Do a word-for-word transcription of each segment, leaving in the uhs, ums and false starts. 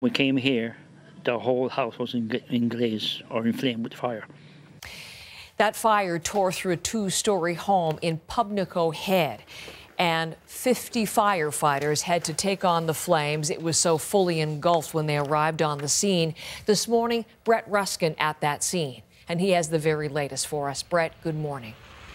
we came here, the whole house was in, in glaze or in flame with fire. That fire tore through a two-story home in Pubnico Head, and fifty firefighters had to take on the flames. It was so fully engulfed when they arrived on the scene. This morning, Brett Ruskin at that scene, and he has the very latest for us. Brett, good morning.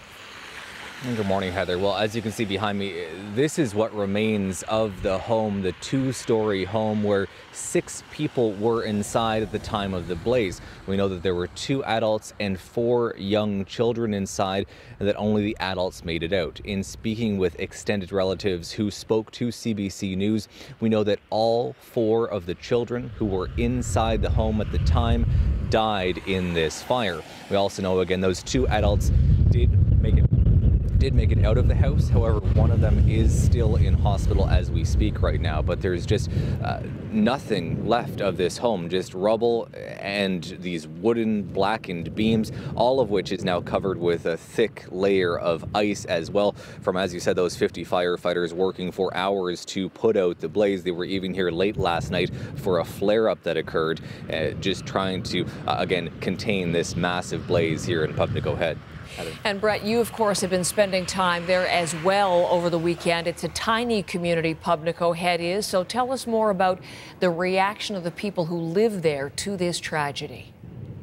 Good morning, Heather. Well, as you can see behind me, this is what remains of the home, the two-story home where six people were inside at the time of the blaze. We know that there were two adults and four young children inside, and that only the adults made it out. In speaking with extended relatives who spoke to C B C News, we know that all four of the children who were inside the home at the time died in this fire. We also know, again, those two adults did make it did make it out of the house. However, one of them is still in hospital as we speak right now, but there's just uh, nothing left of this home, just rubble and these wooden blackened beams, all of which is now covered with a thick layer of ice as well from, as you said, those fifty firefighters working for hours to put out the blaze. They were even here late last night for a flare-up that occurred, uh, just trying to, uh, again, contain this massive blaze here in Pubnico Head. And Brett, you of course have been spending time there as well over the weekend. It's a tiny community, Pubnico Head is. So tell us more about the reaction of the people who live there to this tragedy.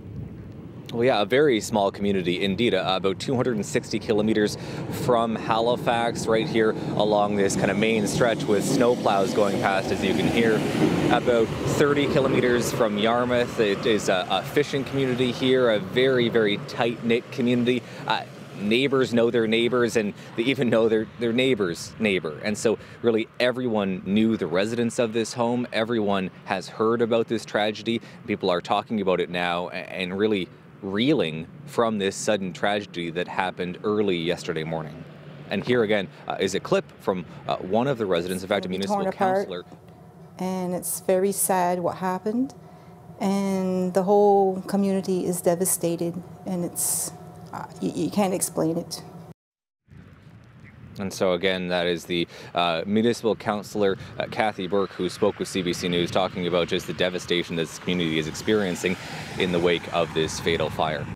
Well, yeah, a very small community indeed, uh, about two hundred sixty kilometers from Halifax, right here along this kind of main stretch with snowplows going past, as you can hear. About thirty kilometers from Yarmouth. It is a, a fishing community here, a very, very tight-knit community. Uh, neighbors know their neighbors, and they even know their, their neighbor's neighbor. And so really everyone knew the residents of this home. Everyone has heard about this tragedy. People are talking about it now and really reeling from this sudden tragedy that happened early yesterday morning. And here again uh, is a clip from uh, one of the residents, in fact, a municipal councillor. And it's very sad what happened, and the whole community is devastated, and it's uh, you, you can't explain it. And so again, that is the uh, municipal councillor, uh, Kathy Burke, who spoke with C B C News, talking about just the devastation this community is experiencing in the wake of this fatal fire.